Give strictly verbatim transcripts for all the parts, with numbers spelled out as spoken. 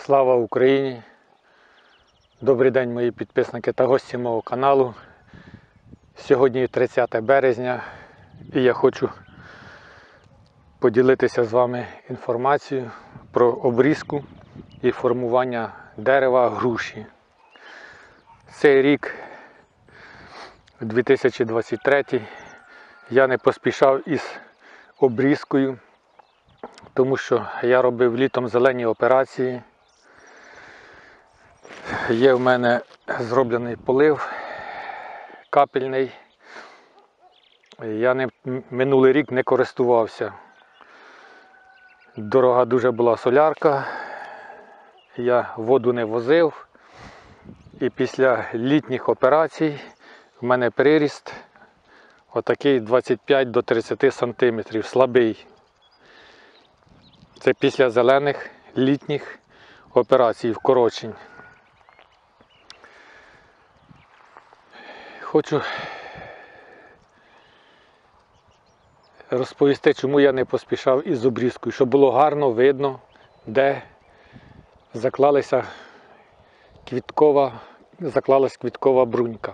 Слава Україні! Добрий день, мої підписники та гості мого каналу. Сьогодні тридцяте березня і я хочу поділитися з вами інформацією про обрізку і формування дерева груші. Цей рік, дві тисячі двадцять третій, я не поспішав із обрізкою, тому що я робив літом зелені операції. Є в мене зроблений полив капельний. Я не, минулий рік не користувався. Дорога дуже була солярка, я воду не возив. І після літніх операцій в мене приріст отакий двадцять п'ять до тридцяти сантиметрів, слабий. Це після зелених літніх операцій, вкорочень. Хочу розповісти, чому я не поспішав із обрізкою, щоб було гарно видно, де заклалася квіткова, заклалась квіткова брунька.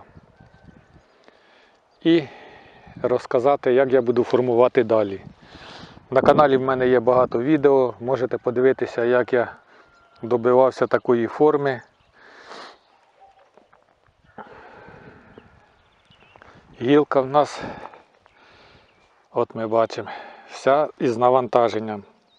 І розказати, як я буду формувати далі. На каналі в мене є багато відео, можете подивитися, як я добивався такої форми. Гілка в нас, от ми бачимо, вся із навантаженням.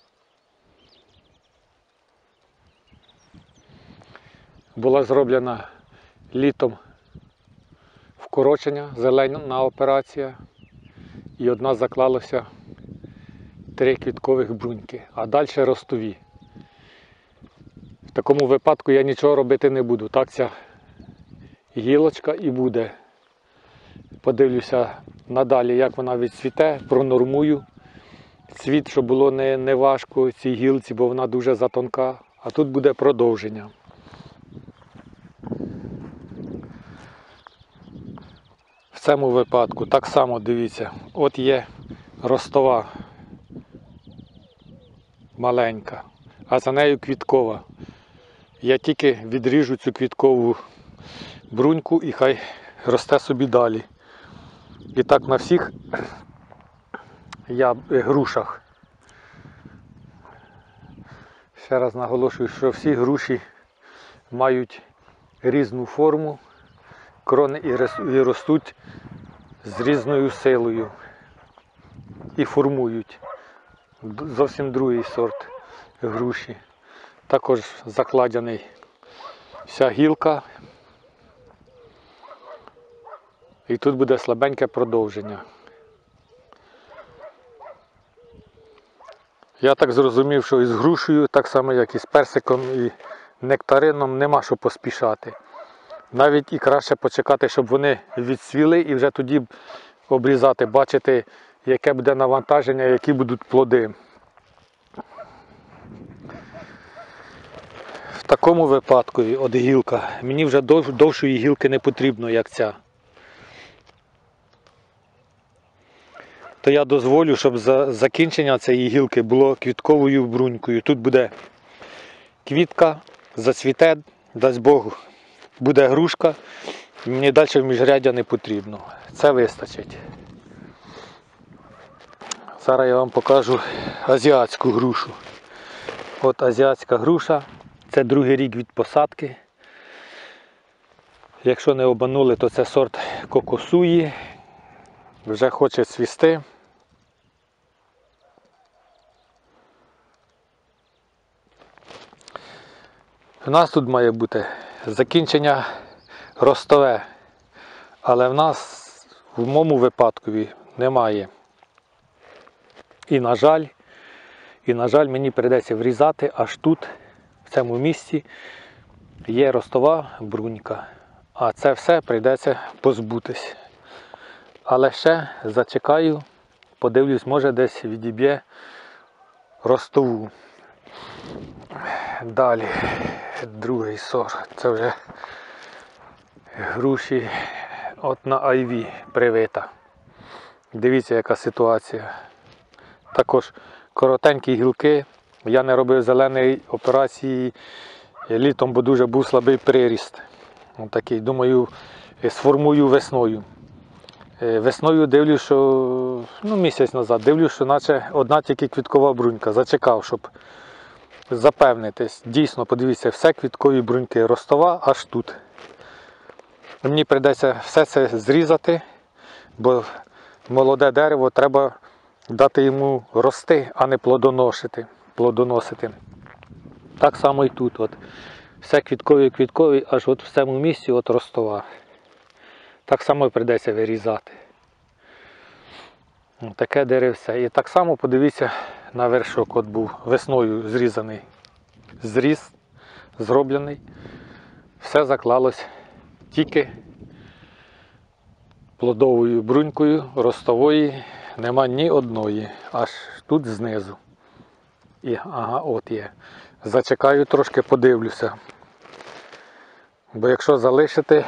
Була зроблена літом вкорочення, зелена операція, і одна заклалася три квіткових бруньки, а далі ростові. В такому випадку я нічого робити не буду, так ця гілочка і буде. Подивлюся надалі, як вона відцвіте, пронормую цвіт, щоб було не, не важко цій гілці, бо вона дуже затонка, а тут буде продовження. В цьому випадку так само дивіться, от є ростова маленька, а за нею квіткова. Я тільки відріжу цю квіткову бруньку і хай росте собі далі. І так на всіх я грушах. Ще раз наголошую, що всі груші мають різну форму, крони і ростуть з різною силою і формують. Зовсім другий сорт груші. Також закладений вся гілка. І тут буде слабеньке продовження. Я так зрозумів, що із грушею, так само як і з персиком і нектарином, нема що поспішати. Навіть і краще почекати, щоб вони відцвіли і вже тоді обрізати, бачити, яке буде навантаження, які будуть плоди. В такому випадку, от гілка, мені вже дов, довшої гілки не потрібно, як ця. То я дозволю, щоб за закінчення цієї гілки було квітковою брунькою. Тут буде квітка, зацвіте, дасть Бог, буде грушка. Мені далі в міжряддя не потрібно. Це вистачить. Зараз я вам покажу азіатську грушу. От азіатська груша. Це другий рік від посадки. Якщо не обманули, то це сорт кокосуї. Вже хоче цвісти. У нас тут має бути закінчення ростове, але в нас в моєму випадку немає. І на жаль, і на жаль, мені прийдеться врізати аж тут, в цьому місці, є ростова брунька, а це все прийдеться позбутись. Але ще зачекаю, подивлюсь, може десь відіб'є ростову. Далі, другий сорт, це вже груші от на айві привита. Дивіться, яка ситуація. Також коротенькі гілки, Я не робив зеленої операції Літом, бо дуже був слабий приріст. Ось такий, думаю, сформую весною. Весною дивлюсь, що ну, місяць назад дивлюсь, що наче одна тільки квіткова брунька. Зачекав, щоб запевнитись. Дійсно, подивіться, все квіткові бруньки, ростова аж тут. Мені прийдеться все це зрізати, бо молоде дерево треба дати йому рости, а не плодоносити. плодоносити. Так само і тут. От. Все квіткові-квіткові, аж от в цьому місці от ростова. Так само і прийдеться вирізати. Таке деревце. І так само подивіться на вершок. От був весною зрізаний. Зріз зроблений. Все заклалось тільки плодовою брунькою, ростової нема ні одної. Аж тут знизу. І, ага, от є. Зачекаю трошки, подивлюся. Бо якщо залишити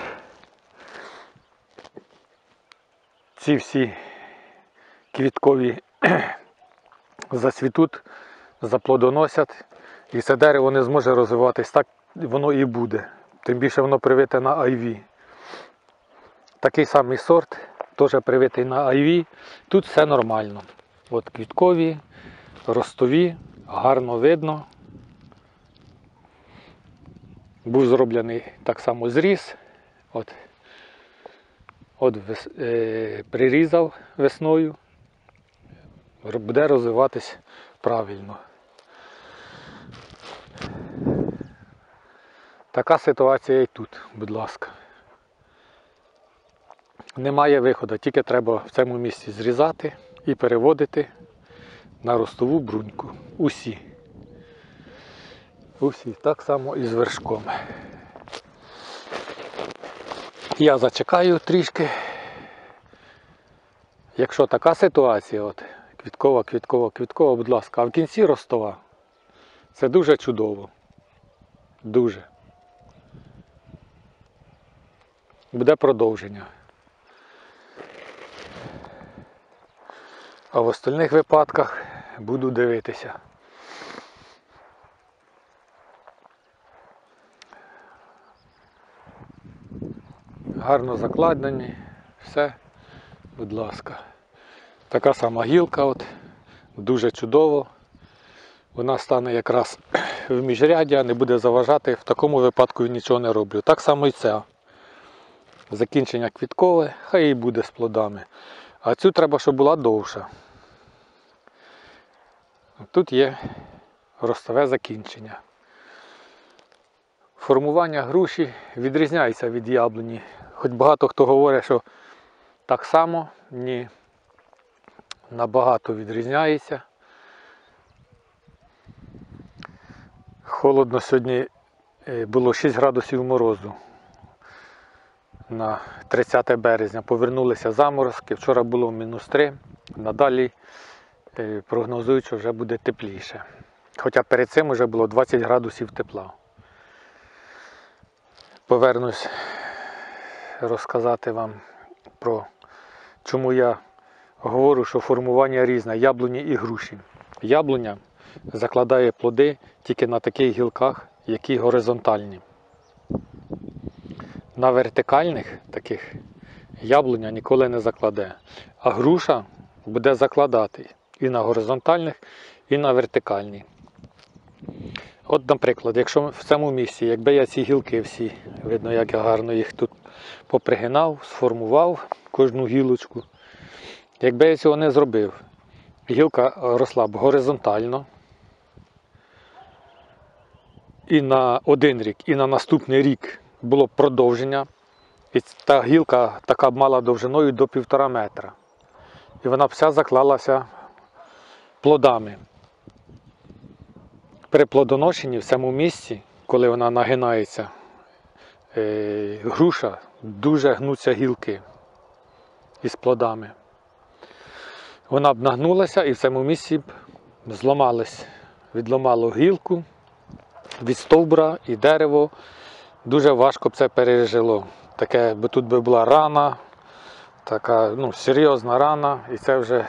ці всі квіткові зацвітуть, заплодоносять, і це дерево не зможе розвиватись, так воно і буде. Тим більше воно привите на айві. Такий самий сорт, теж привитий на айві. Тут все нормально. От квіткові, ростові, гарно видно. Був зроблений так само зріз. От, от е, прирізав весною. Буде розвиватись правильно. Така ситуація і тут, будь ласка. Немає виходу, тільки треба в цьому місці зрізати і переводити на ростову бруньку. Усі. Усі. Так само і з вершком. Я зачекаю трішки. Якщо така ситуація, от, квіткова, квіткова, квіткова, будь ласка, а в кінці ростова. Це дуже чудово. Дуже. Буде продовження. А в остальних випадках буду дивитися. Гарно закладені, все, будь ласка. Така сама гілка, от, дуже чудово. Вона стане якраз в міжряддя, не буде заважати, в такому випадку нічого не роблю. Так само і ця. Закінчення квіткове, хай і буде з плодами. А цю треба, щоб була довша. Тут є ростове закінчення. Формування груші відрізняється від яблуні. Хоч багато хто говорить, що так само, ні, набагато відрізняється. Холодно сьогодні, було шість градусів морозу. На тридцяте березня повернулися заморозки, вчора було мінус три, надалі прогнозують, що вже буде тепліше. Хоча перед цим вже було двадцять градусів тепла. Повернусь розказати вам про, чому я говорю, що формування різне, яблуні і груші. Яблуня закладає плоди тільки на таких гілках, які горизонтальні. На вертикальних таких яблуня ніколи не закладе, а груша буде закладати і на горизонтальних, і на вертикальні. От, наприклад, якщо в цьому місці, якби я ці гілки всі, видно, як я гарно їх тут попригинав, сформував кожну гілочку, якби я цього не зробив, гілка росла б горизонтально, і на один рік, і на наступний рік було б продовження, і та гілка така б мала довжиною до півтора метра. І вона б вся заклалася плодами. При плодоношенні в цьому місці, коли вона нагинається, груша, дуже гнуться гілки із плодами. Вона б нагнулася і в цьому місці б зламалась, відламало гілку від стовбура і дерево. Дуже важко б це пережило. Таке, бо тут би була рана, така, ну, серйозна рана, і це вже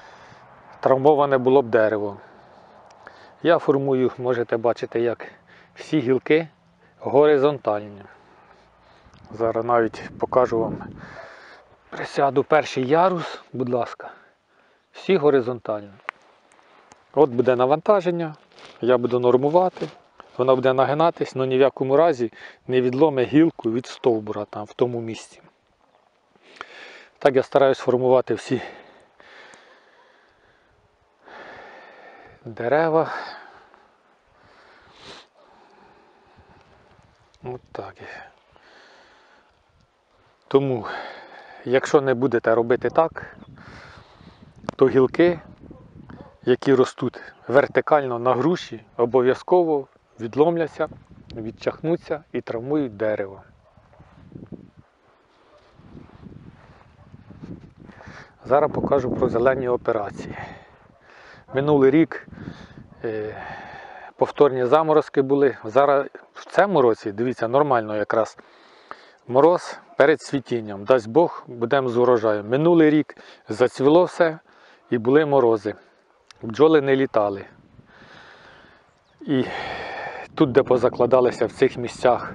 травмоване було б дерево. Я формую, можете бачити, як всі гілки горизонтальні. Зараз навіть покажу вам. Присяду перший ярус, будь ласка. Всі горизонтальні. От буде навантаження, я буду нормувати, вона буде нагинатись, але ні в якому разі не відломе гілку від стовбура там, в тому місці. Так я стараюсь формувати всі дерева. От так. Тому, якщо не будете робити так, то гілки, які ростуть вертикально на груші, обов'язково відломляться, відчахнуться і травмують дерево. Зараз покажу про зелені операції. Минулий рік е, повторні заморозки були. Зараз в цьому році, дивіться, нормально якраз мороз перед цвітінням. Дасть Бог, будемо з урожаєм. Минулий рік зацвіло все і були морози. Бджоли не літали. І тут, де позакладалися в цих місцях,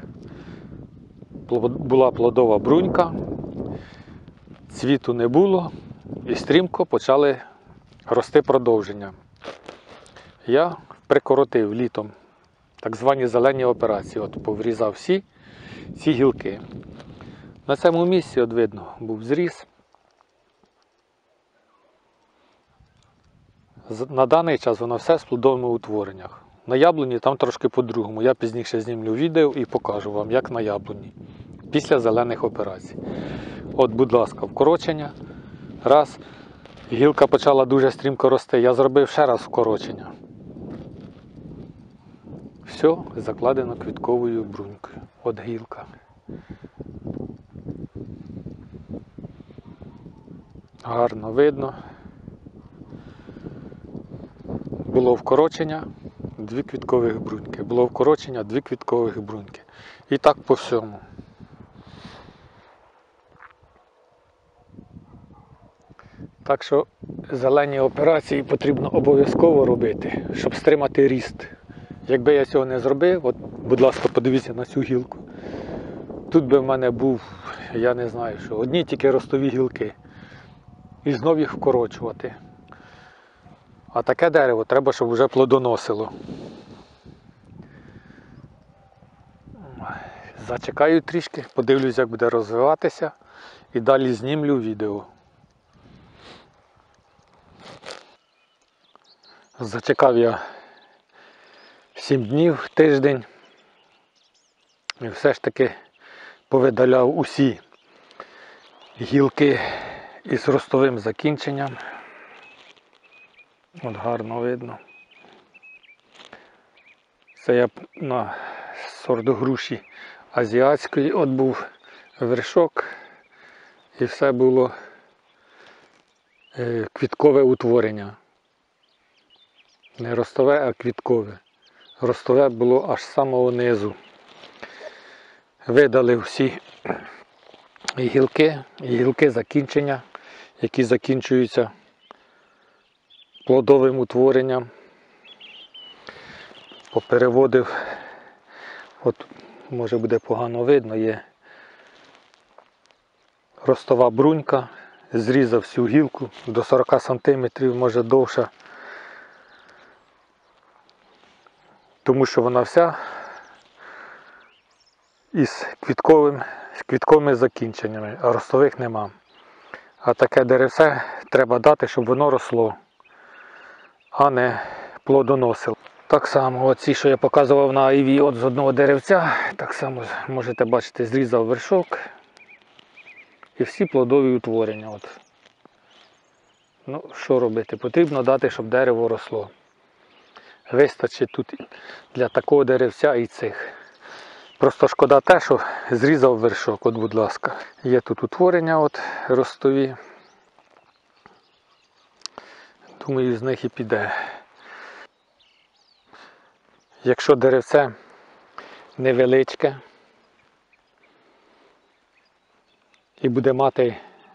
була плодова брунька, цвіту не було і стрімко почали рости продовження. Я прикоротив літом так звані зелені операції, от поврізав всі ці гілки. На цьому місці, от видно, був зріз. На даний час воно все з плодовими утвореннях. На яблуні там трошки по-другому. Я пізніше знімлю відео і покажу вам, як на яблуні. Після зелених операцій. От, будь ласка, вкорочення. Раз. Гілка почала дуже стрімко рости. Я зробив ще раз вкорочення. Все закладено квітковою брунькою. От гілка. Гарно видно. Було вкорочення, дві квіткових бруньки. Було вкорочення, дві квіткових бруньки. І так по всьому. Так що зелені операції потрібно обов'язково робити, щоб стримати ріст. Якби я цього не зробив, от, будь ласка, подивіться на цю гілку. Тут би в мене був, я не знаю що, одні тільки ростові гілки. І знов їх вкорочувати. А таке дерево треба, щоб вже плодоносило. Зачекаю трішки, подивлюсь, як буде розвиватися, і далі знімлю відео. Зачекав я сім днів, тиждень, і все ж таки повидаляв усі гілки із ростовим закінченням. От гарно видно. Це я на сорт груші азіатської. От був вершок і все було квіткове утворення. Не ростове, а квіткове. Ростове було аж з самого низу. Видали всі і гілки, і гілки закінчення, які закінчуються плодовим утворенням. Попереводив, от може буде погано видно, є ростова брунька, зрізав всю гілку до сорока сантиметрів, може довша, тому що вона вся із квітковим, з квітковими закінченнями, а ростових нема. А таке деревце треба дати, щоб воно росло, а не плодоносило. Так само, оці, що я показував на айві, от з одного деревця, так само можете бачити, зрізав вершок і всі плодові утворення. От. Ну, що робити? Потрібно дати, щоб дерево росло. Вистачить тут для такого деревця і цих. Просто шкода те, що зрізав вершок, от будь ласка. Є тут утворення от ростові. Думаю, з них і піде. Якщо деревце невеличке і буде мати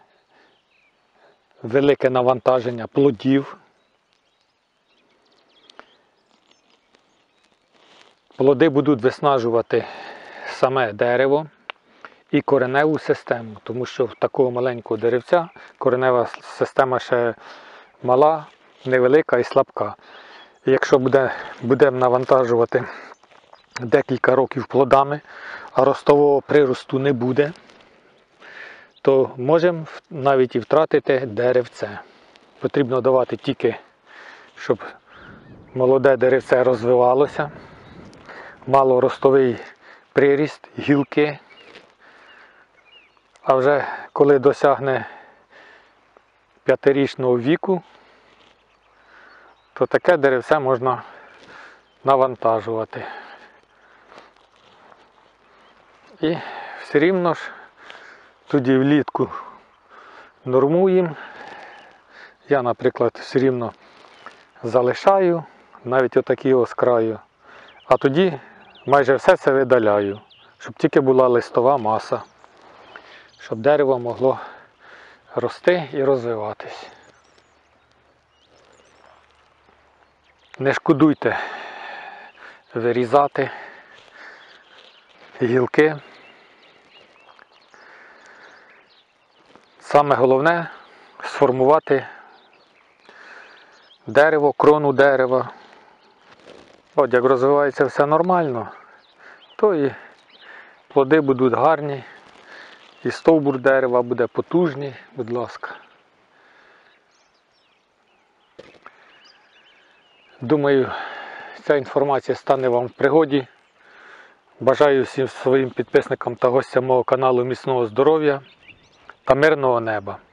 велике навантаження плодів, плоди будуть виснажувати саме дерево і кореневу систему, тому що в такого маленького деревця коренева система ще мала, невелика і слабка. І якщо буде, будемо навантажувати декілька років плодами, а ростового приросту не буде, то можемо навіть і втратити деревце. Потрібно давати тільки, щоб молоде деревце розвивалося, мало ростовий приріст, гілки. А вже коли досягне п'ятирічного віку, то таке деревце можна навантажувати. І все рівно ж тоді влітку нормуємо. Я, наприклад, все рівно залишаю, навіть отакі ось краю. А тоді майже все це видаляю, щоб тільки була листова маса, щоб дерево могло рости і розвиватись. Не шкодуйте вирізати гілки. Саме головне – сформувати дерево, крону дерева. От як розвивається все нормально, то і плоди будуть гарні, і стовбур дерева буде потужний, будь ласка. Думаю, ця інформація стане вам в пригоді. Бажаю всім своїм підписникам та гостям мого каналу міцного здоров'я та мирного неба.